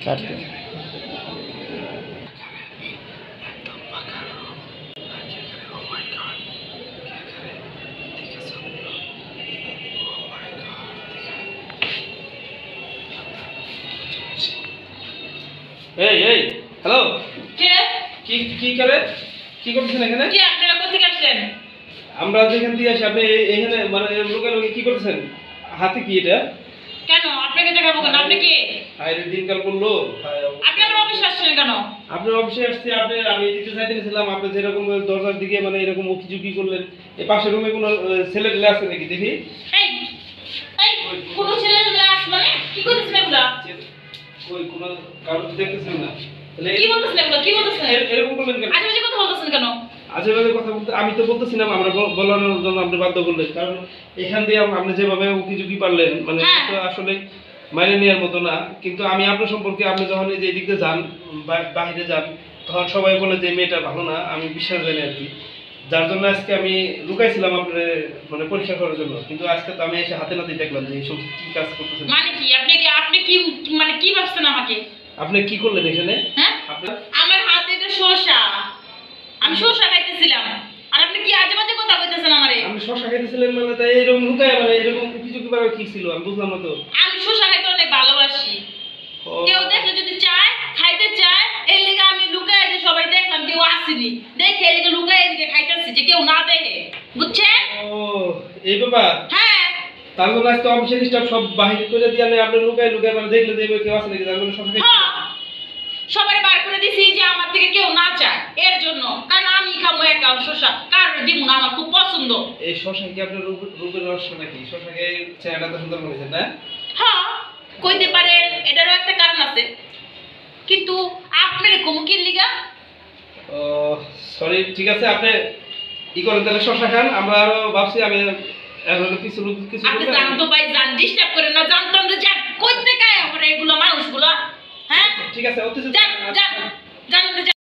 কাটতে এই এই হ্যালো কে কি কি করে কি করতেছেন এখানে? কে আপনারা কোথা থেকে আসলেন? আমরা যেখান থেকে আসি আপনি এখানে মানে লোকাল কি করতেছেন? হাতে কি এটা? কেন আপনাকে দেখাবো কেন? আপনি কে? আরে দিনকাল করলো আপনি আমার অফিসে আসছেন কেন? আপনার অফিসে আসছি আমি এদিকে যাইতে নিয়েছিলাম আপনি যেরকম দরজার দিকে মানে এরকম উকিঝুঁকি করলেন এই পাশের রুমে কোনো ছেলে টেলে আছে নাকি দেখি? এই এই কোন ছেলে মেয়ে আসছে মানে কি করতেছেন এগুলা? ওই কোনো কারণ দেখতেছেন না তাহলে কি বলতেছেন এগুলা? কি বলতেছেন? এরকম করলেন কেন? আজে বাজে কথা বলতেছেন কেন? আজেবাজে কথা বলতে আমি তো বলতেছিলাম আমরা বলানোর জন্য আপনি বাধ্য করলেন কারণ এখান দিয়ে আপনি যেভাবে উকিঝুঁকি পারলেন মানে হ্যাঁ। তো আসলে মাইনে নেওয়ার মতো না কিন্তু আমি আপনার সম্পর্কে আপনি যখন এই যে এদিকে যান বাইরে যান তখন সবাই বলে যে মেয়েটা ভালো না আমি বিশ্বাস জানি আর কি যার জন্য আজকে আমি লুকাইছিলাম আপনার মানে পরীক্ষা করার জন্য কিন্তু আজকে তো আমি এসে হাতে নাতে দেখলাম যে এইসব কি কাজ করতেছেন মানে কি আপনি কি মানে কি ভাবছেন আমাকে? আপনি কি করলেন এখানে? হ্যাঁ আপনার আমার হাতে এটা শসা, আমি শসা খাইতেছিলাম আর আপনি কি আজে বাজে কথা কইতেছেন আমারে? আপনি শশা খাইতেছিলেন মানে তাই এরকম লুকায় মানে এরকম উকিঝুঁকি পারা কি ছিল আমি বুঝলাম না তো। আমি শসা খাইতে অনেক ভালোবাসি। ও, কেউ দেখলে যদি চায় খাইতে চায় এর লিগে আমি লুকায় যে সবাই দেখলাম কেউ আসেনি দেখে এদিকে লুকায় এদিকে খাইতেছি যে কেউ না দেখে, বুঝছেন? ও এই ব্যাপার হ্যাঁ তার জন্য আজকে অফিসের স্টাফ সব বাহির করে দিয়ে আমি আপনি লুকায় লুকায় মানে দেখলে দেখবে কেউ আছে নাকি তার জন্য সব হ্যাঁ সবাই বার করে দিছি যে আমার থেকে কেউ না চায় এর জন্য, কারণ আমি খাবো একা শসা কারণ দিব না, আমার খুব পছন্দ। এই শশা কি আপনার রূপের রহস্য নাকি? শশাকে চেহারাটা তো সুন্দর বলেছেন না? হ্যাঁ কইতে পারেন, এটারও একটা কারণ আছে, কিন্তু আপনার কমুকির লিগা ও সরি ঠিক আছে আপনি ই করেন তাহলে শশা খান আমরা আরো ভাবছি আমি এখন কিছু কিছু আপনি জানতো ভাই জান ডিস্টার্ব করেন না, জানতাম যে যাক কইতে কায় আমরা এগুলো মানুষগুলো। হ্যাঁ ঠিক আছে অতি জান জান জানেন